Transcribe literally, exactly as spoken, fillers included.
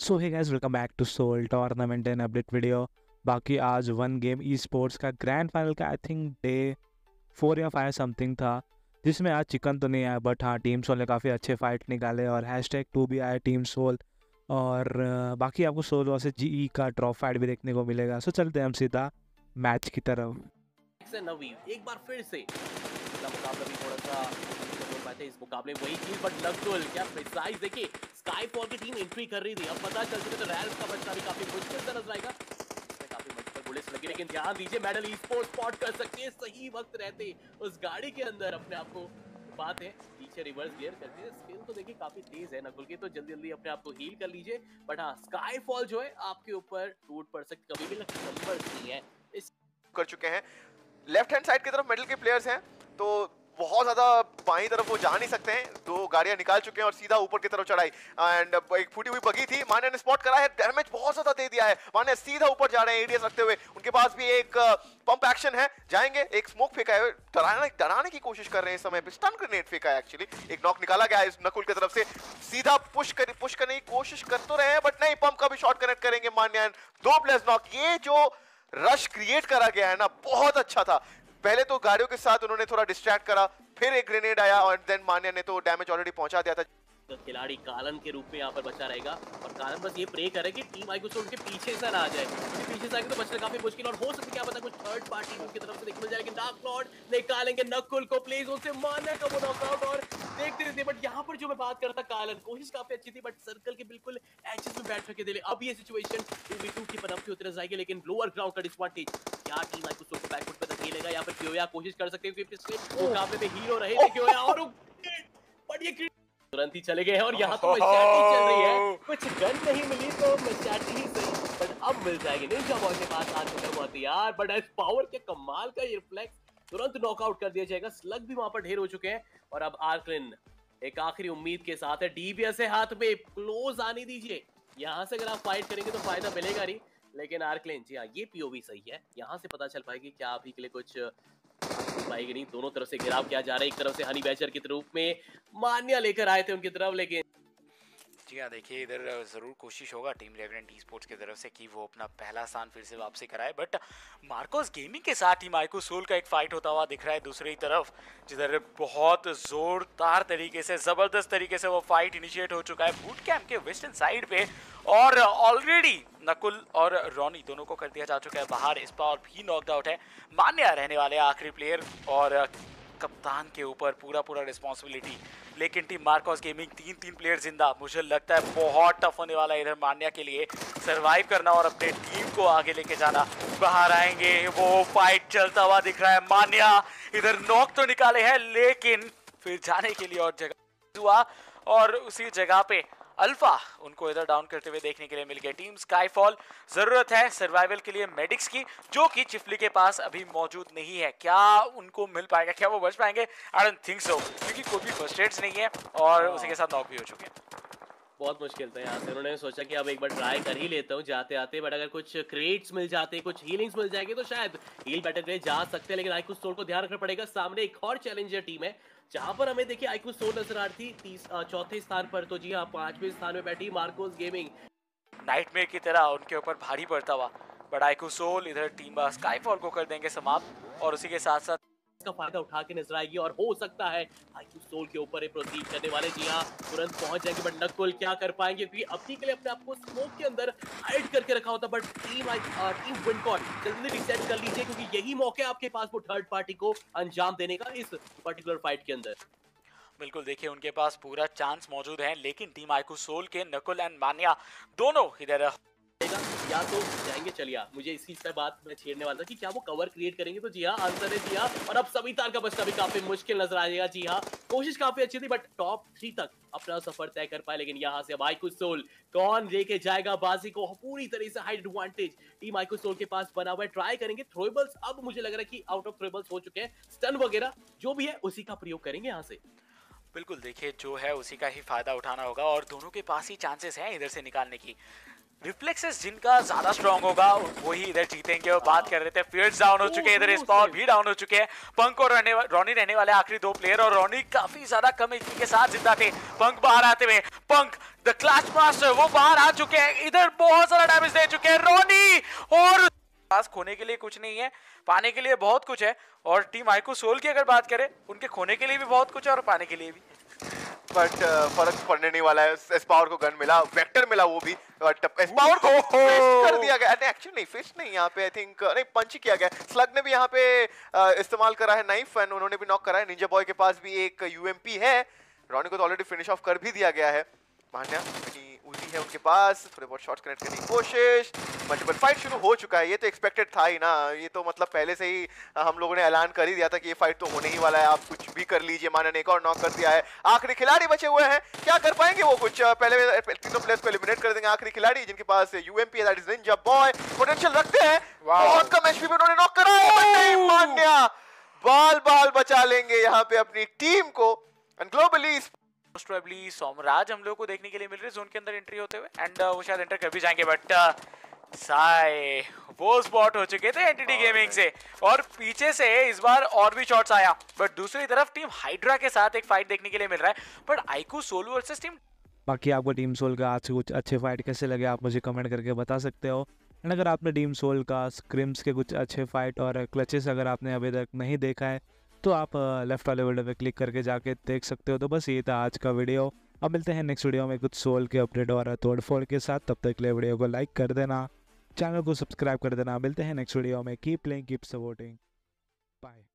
So hey guys, welcome back to Soul tournament and update video. बाकी आज one game e sports का grand final का I think day four या five something था, जिसमें आज चिकन तो नहीं आया, बट हाँ टीम सोल ने काफ़ी अच्छे फाइट निकाले और हैश टैग टू भी आया टीम सोल। और अ, बाकी आपको सोल वर्सेस जीई का ड्रॉप फाइट भी देखने को मिलेगा। सो चलते हैं हम सीधा मैच की तरफ। से नवीन एक बार फिर से अगला मुकाबला भी थोड़ा सा बोल पाते इस मुकाबले में वही चीज बट नकुल क्या प्रिसाइज देखिए स्काईफॉल की टीम एंट्री कर रही थी। अब पता चल चुका तो रैल्स का बचना भी काफी मुश्किल सा नजर आएगा। इसमें काफी मल्टीपल बुलेट्स लगी, लेकिन ध्यान दीजिए मेडल ई स्पोर्ट्स स्पॉट कर सकती है सही वक्त रहते उस गाड़ी के अंदर अपने आप को। बात है पीछे रिवर्स गियर करती है, स्किल तो देखिए काफी तेज है नकुल की, तो जल्दी जल्दी अपने आप को हील कर लीजिए। बट हाँ स्काईफॉल जो है आपके ऊपर टूट पड़ सकती, कभी भी नंबर नहीं है इस कर चुके हैं। लेफ्ट हैंड साइड की तरफ मेडल के प्लेयर्स हैं, तो बहुत ज्यादा बाईं तरफ वो जा नहीं सकते हैं। दो गाड़ियां निकाल चुके हैं और सीधा ऊपर की तरफ चढ़ाई एंड एक फूटी हुई बगी थी, मान्या ने स्पॉट करा है, डैमेज बहुत ज्यादा दे दिया है। मान्या सीधा ऊपर जा रहे हैं एडीएस रखते हुए, उनके पास भी एक पंप एक्शन है, जाएंगे। एक स्मोक फेंका है, डराने डराने की कोशिश कर रहे हैं इस समय पे, स्टन ग्रेनेड फेंका है एक्चुअली। एक नॉक निकाला गया है इस नकुल की तरफ से, सीधा पुश कर पुश करने की कोशिश कर तो रहे हैं बट नहीं, पंप का भी शॉट कनेक्ट करेंगे मान्या। दो प्लेस नॉक, ये जो रश क्रिएट करा गया है ना, बहुत अच्छा था। पहले तो गाड़ियों के साथ उन्होंने थोड़ा डिस्ट्रैक्ट करा, फिर एक ग्रेनेड आया और देन मान्या ने तो डैमेज ऑलरेडी पहुंचा दिया था। तो खिलाड़ी कालन के रूप में यहाँ पर बचा रहेगा और कालन बस ये प्रे करे कि टीम आई को उनके पीछे से ना आ जाए, क्योंकि पीछे से आएंगे तो बचना काफी मुश्किल और हो सकता है क्या पता कुछ थर्ड पार्टी उनकी तरफ से देखने मिल जाएगी। डार्क लॉर्ड निकालेंगे नकुल को प्ले जोन से, मारने का वो नॉकआउट और देखते रहते। बट यहाँ पर जो मैं बात करता कालन, कोशिश काफी अच्छी थी बट सर्कल के बिल्कुल एजेस में बैठ के दिले। अब ये सिचुएशन टू वी टू की बनती होती रह जाएगी, लेकिन लोअर ग्राउंड का डिसएडवांटेज क्या टीम आई को बैकफुट पे धकेलेगा या फिर क्योया कोशिश कर सकते हैं, क्योंकि पिछले मुकाबले में हीरो रहे थे क्योया और बट ये तुरंत ही चले गए हैं और यहाँ तो मचाटी चल रही है। कुछ गन नहीं मिली तो मचाटी ही सही, बट अब मिल जाएगी। निंजा बॉय के पास आ चुका हुआ तैयार, बट एस पावर के कमाल का ये रिफ्लेक्स तुरंत नॉकआउट कर दिया जाएगा। स्लग भी वहां पर ढेर हो चुके हैं और अब आर्कलिन एक आखिरी उम्मीद के साथ है, डीबीएस है हाथ में, क्लोज आने दीजिए। यहाँ से अगर आप फाइट करेंगे तो फायदा मिलेगा नहीं, लेकिन आर्कलिन जी हाँ ये पीओवी सही है, यहाँ से पता चल पाएगी क्या अभी के लिए कुछ पाएगी नहीं। दोनों तरफ से घेराव किया जा रहा है, एक तरफ से हनी बैचर की रूप में मान्या लेकर आए थे उनकी तरफ, लेकिन जी हाँ देखिए इधर ज़रूर कोशिश होगा टीम रेवेनेंट ई स्पोर्ट्स की तरफ से कि वो अपना पहला स्थान फिर से वापसी कराए, बट मार्कोस गेमिंग के साथ टीम आइको सोल का एक फाइट होता हुआ दिख रहा है दूसरी तरफ, जिधर बहुत जोरदार तरीके से ज़बरदस्त तरीके से वो फाइट इनिशिएट हो चुका है बूट कैंप के वेस्टर्न साइड पे और ऑलरेडी नकुल और रॉनी दोनों को कर दिया जा चुका है बाहर। इस बार भी नॉकड आउट है, मान्या रहने वाले आखिरी प्लेयर और कप्तान के ऊपर पूरा पूरा रिस्पॉन्सिबिलिटी, लेकिन टीम मार्कोस गेमिंग तीन तीन प्लेयर जिंदा। मुझे लगता है बहुत टफ होने वाला है इधर मान्या के लिए सरवाइव करना और अपने टीम को आगे लेके जाना। बाहर आएंगे, वो फाइट चलता हुआ दिख रहा है। मान्या इधर नॉक तो निकाले हैं, लेकिन फिर जाने के लिए और जगह हुआ और उसी जगह पे अल्फा उनको इधर डाउन करते हुए देखने के लिए मिल गया। टीम स्काईफॉल जरूरत है सर्वाइवल के लिए मेडिक्स की, जो कि चिफली के पास अभी मौजूद नहीं है। क्या उनको मिल पाएगा, क्या वो बच पाएंगे? आई डोंट थिंक सो, क्योंकि कोई भी फर्स्ट एड्स नहीं है और उसी के साथ नॉक भी हो चुके हैं। बहुत मुश्किल था यहाँ से, उन्होंने सोचा कि अब एक बार ट्राई कर ही लेता हूँ जाते आते, बट अगर कुछ क्रेट्स मिल जाते, कुछ हीलिंग्स मिल जाएगी तो शायद हील बैटल के लिए जा सकते हैं। लेकिन आइकू सोल को ध्यान रखना पड़ेगा, सामने एक और चैलेंजर टीम है जहां पर हमें देखिए आइकू सोल नजर आ रही थी चौथे स्थान पर, तो जी हाँ पांचवें स्थान में बैठी मार्कोस गेमिंग। नाइटमेयर की तरह उनके ऊपर भारी पड़ता हुआ बट आइकू सोल इधर टीम स्काईफॉल को कर देंगे समाप्त और उसी के साथ साथ का फायदा उठा के नजर आएगी और हो सकता है आइकू सोल के ऊपर प्रोसीड करने वाले जी हाँ तुरंत पहुंच जाएंगे, बट नकुल क्या कर पाएंगे, क्योंकि अभी के लिए अपने आप को स्मोक के अंदर हाइड करके रखा होता। बट टीम टीम विनकॉन जल्दी रिसेट कर लीजिए, क्योंकि यही मौका है आपके पास वो थर्ड पार्टी को अंजाम देने का इस पर्टिकुलर फाइट के अंदर। बिल्कुल देखिए उनके पास पूरा चांस मौजूद है, लेकिन टीम आइकू सोल के नकुल एंड मान्या दोनों इधर या तो जाएंगे। चलिए मुझे इसी से बात मैं छेड़ने वाला था कि क्या वो कवर क्रिएट करेंगे, तो जी हाँ आंसर है जी हाँ। और अब सभी तार का बचना भी काफी मुश्किल नजर आएगा। जी हाँ कोशिश काफी अच्छी थी बट टॉप थ्री तक अपना सफर तय कर पाए, लेकिन यहाँ से अब आइकू सोल कौन लेके जाएगा बाजी को? पूरी तरह से hide advantage team iQOO Soul के पास बना हुआ है। ट्राई करेंगे थ्रोएबल्स, अब मुझे लग रहा है कि आउट ऑफ थ्रोएबल्स हो चुके हैं, स्टन वगैरह जो भी है उसी का प्रयोग करेंगे यहाँ से। बिल्कुल, देखिए जो है उसी का ही फायदा उठाना होगा और दोनों के पास ही चांसेस हैं इधर से निकालने की। रिफ्लेक्सेस जिनका ज्यादा स्ट्रांग होगा वही इधर जीतेंगे। और बात कर रहे थे फील्ड्स डाउन हो चुके हैं, इधर स्पॉट भी डाउन हो चुके हैं। पंक और रहने रॉनी रहने वाले आखिरी दो प्लेयर और रॉनी काफी ज्यादा कम एचपी के साथ जिंदा थे। पंक बाहर आते हुए, पंक द क्लच मास्टर वो बाहर आ चुके हैं, इधर बहुत सारा डैमेज दे चुके हैं रॉनी। और पास खोने के लिए कुछ नहीं है, पाने के लिए बहुत कुछ है। और टीम आईक्यू सोल की अगर बात करें, उनके खोने के लिए भी बहुत कुछ है और पाने के लिए भी। बट uh, फर्क पड़ने नहीं वाला है। एस्पावर को गन मिला, वेक्टर मिला वो भी, बट एस्पावर को फिस्ट कर दिया गया। नहीं एक्चुअली नहीं फिस्ट नहीं, यहाँ पे आई थिंक नहीं पंच किया गया। स्लग ने भी यहाँ पे uh, इस्तेमाल करा है नाइफ एंड उन्होंने भी नॉक करा है। निंजा बॉय के पास भी एक यूएमपी है, रॉनी को तो ऑलरेडी फिनिश ऑफ कर भी दिया गया है। मान्या उजी है उनके पास, थोड़े बहुत शॉट्स कनेक्ट करने की कोशिश। मल्टीपल फाइट शुरू हो चुका है, ये तो एक्सपेक्टेड था ही ना। ये तो मतलब पहले से ही हम लोगों ने ऐलान कर ही दिया था कि ये फाइट तो होने ही वाला है, आप कुछ भी कर लीजिए। मान्या ने एक और नॉक कर दिया है। आखिरी खिलाड़ी बचे हुए हैं, क्या कर पाएंगे वो कुछ? पहले तीनों प्लेयर्स को एलिमिनेट कर देंगे। आखिरी खिलाड़ी जिनके पास यूएमपी है, that is ninja boy, potential रखते हैं। बहुत कम एचपी पे उन्होंने नॉक करा है। मान्या बाल बाल बचा लेंगे यहाँ पे अपनी टीम को। And globally most probably Somraj हम लोग को देखने के लिए मिल रहे हैं जोन के अंदर एंट्री होते हुए एंड वो शायद एंटर कर भी जाएंगे। बट साई वो स्पॉट हो चुके थे एंटिटी गेमिंग से और पीछे से इस बार और भी शॉट्स आया। बट दूसरी तरफ टीम हाइड्रा के साथ एक फाइट देखने के लिए मिल रहा है। But iQOO Soul versus team. बाकी आपको टीम सोल का आज कुछ अच्छे फाइट कैसे लगे आप मुझे कमेंट करके बता सकते हो। एंड अगर आपने टीम सोल का स्क्रिम्स के कुछ अच्छे फाइट और क्लचेस अगर आपने अभी तक नहीं देखा है तो आप लेफ्ट वाले वीडियो पे क्लिक करके जाके देख सकते हो। तो बस ये था आज का वीडियो। अब मिलते हैं नेक्स्ट वीडियो में कुछ सोल के अपडेट और तोड़फोड़ के साथ। तब तक के लिए वीडियो को लाइक कर देना, चैनल को सब्सक्राइब कर देना। मिलते हैं नेक्स्ट वीडियो में। Keep playing, keep supporting, bye.